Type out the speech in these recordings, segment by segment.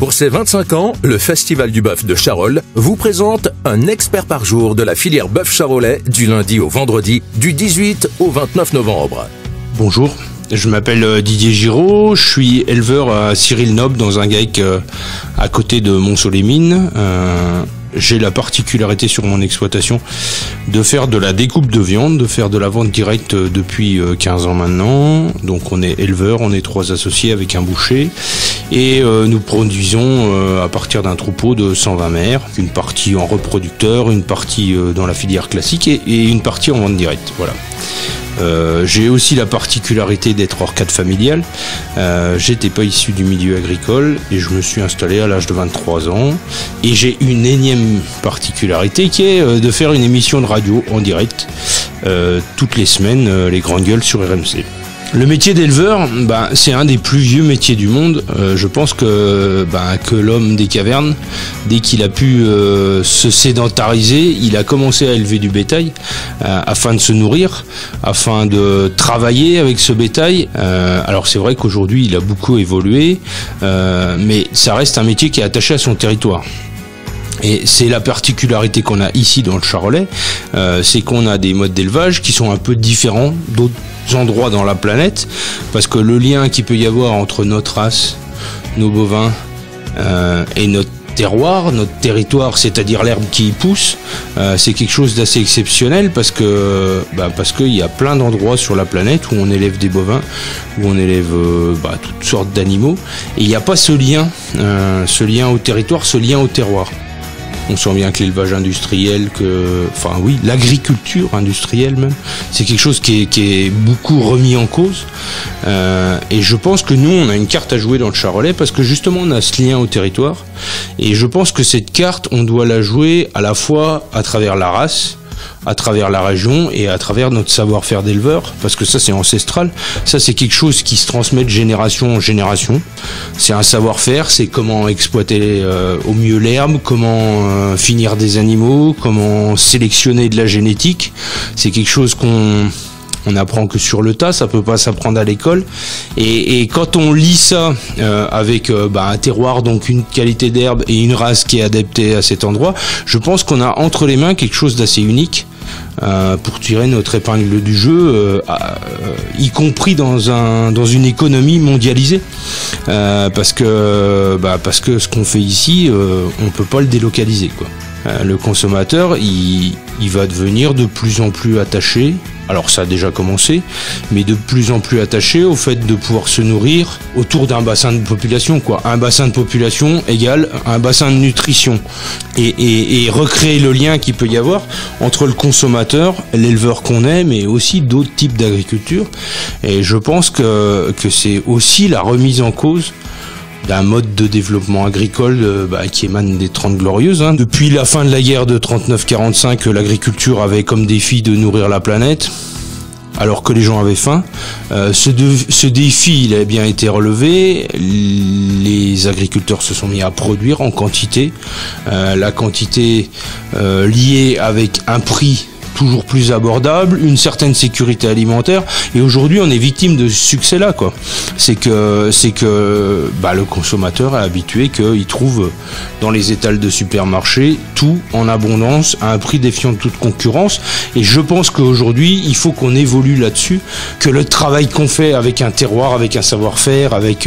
Pour ses 25 ans, le Festival du Bœuf de Charolles vous présente un expert par jour de la filière bœuf charolais du lundi au vendredi, du 18 au 29 novembre. Bonjour, je m'appelle Didier Giraud, je suis éleveur à Cyril-Noble dans un GAEC à côté de Mont-Soleil-Mines. J'ai la particularité sur mon exploitation de faire de la découpe de viande, de faire de la vente directe depuis 15 ans maintenant. Donc on est éleveur, on est 3 associés avec un boucher et nous produisons à partir d'un troupeau de 120 mères, une partie en reproducteur, une partie dans la filière classique et une partie en vente directe. Voilà. J'ai aussi la particularité d'être hors cadre familial. J'étais pas issu du milieu agricole et je me suis installé à l'âge de 23 ans. Et j'ai une énième particularité qui est de faire une émission de radio en direct toutes les semaines, les grandes gueules sur RMC. Le métier d'éleveur, c'est un des plus vieux métiers du monde. Je pense que l'homme des cavernes, dès qu'il a pu se sédentariser, il a commencé à élever du bétail afin de se nourrir, afin de travailler avec ce bétail. Alors c'est vrai qu'aujourd'hui il a beaucoup évolué, mais ça reste un métier qui est attaché à son territoire. Et c'est la particularité qu'on a ici dans le Charolais, c'est qu'on a des modes d'élevage qui sont un peu différents d'autres endroits dans la planète, parce que le lien qu'il peut y avoir entre notre race, nos bovins et notre terroir, notre territoire, c'est-à-dire l'herbe qui y pousse, c'est quelque chose d'assez exceptionnel parce qu'il y a plein d'endroits sur la planète où on élève des bovins, où on élève toutes sortes d'animaux, et il n'y a pas ce lien au territoire, ce lien au terroir. On sent bien que l'élevage industriel, l'agriculture industrielle même, c'est quelque chose qui est beaucoup remis en cause. Et je pense que nous, on a une carte à jouer dans le Charolais parce que justement, on a ce lien au territoire. Et je pense que cette carte, on doit la jouer à la fois à travers la race, à travers la région et à travers notre savoir-faire d'éleveur, parce que ça c'est ancestral, ça c'est quelque chose qui se transmet de génération en génération, c'est un savoir-faire, c'est comment exploiter au mieux l'herbe, comment finir des animaux, comment sélectionner de la génétique, c'est quelque chose qu'on apprend que sur le tas, ça peut pas s'apprendre à l'école. Et quand on lit ça avec un terroir, donc une qualité d'herbe et une race qui est adaptée à cet endroit, je pense qu'on a entre les mains quelque chose d'assez unique pour tirer notre épingle du jeu, y compris dans une économie mondialisée, parce que ce qu'on fait ici, on peut pas le délocaliser, quoi. Le consommateur, il va devenir de plus en plus attaché, alors ça a déjà commencé, mais de plus en plus attaché au fait de pouvoir se nourrir autour d'un bassin de population, quoi. Un bassin de population égale un bassin de nutrition. Et recréer le lien qu'il peut y avoir entre le consommateur, l'éleveur qu'on est, mais aussi d'autres types d'agriculture. Et je pense que c'est aussi la remise en cause d'un mode de développement agricole qui émane des 30 Glorieuses. Depuis la fin de la guerre de 39-45, l'agriculture avait comme défi de nourrir la planète, alors que les gens avaient faim. Ce défi, il a bien été relevé. Les agriculteurs se sont mis à produire en quantité. La quantité liée avec un prix toujours plus abordable, une certaine sécurité alimentaire, et aujourd'hui on est victime de ce succès-là, quoi. C'est que le consommateur est habitué qu'il trouve dans les étals de supermarché tout en abondance à un prix défiant de toute concurrence, et je pense qu'aujourd'hui il faut qu'on évolue là-dessus, que le travail qu'on fait avec un terroir, avec un savoir-faire,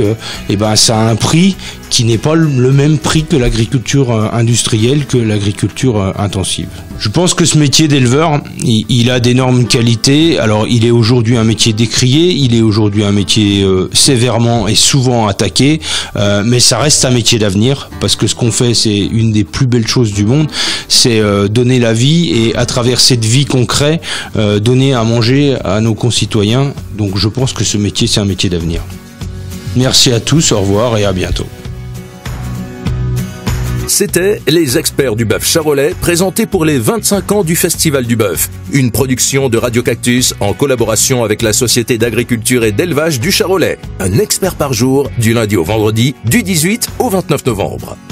ça a un prix qui n'est pas le même prix que l'agriculture industrielle, que l'agriculture intensive. Je pense que ce métier d'éleveur, il a d'énormes qualités. Alors, il est aujourd'hui un métier décrié, il est aujourd'hui un métier sévèrement et souvent attaqué, mais ça reste un métier d'avenir, parce que ce qu'on fait, c'est une des plus belles choses du monde, c'est donner la vie, et à travers cette vie qu'on crée, donner à manger à nos concitoyens. Donc je pense que ce métier, c'est un métier d'avenir. Merci à tous, au revoir et à bientôt. C'était les experts du bœuf charolais présentés pour les 25 ans du Festival du Bœuf, une production de Radio Cactus en collaboration avec la Société d'agriculture et d'élevage du Charolais. Un expert par jour, du lundi au vendredi, du 18 au 29 novembre.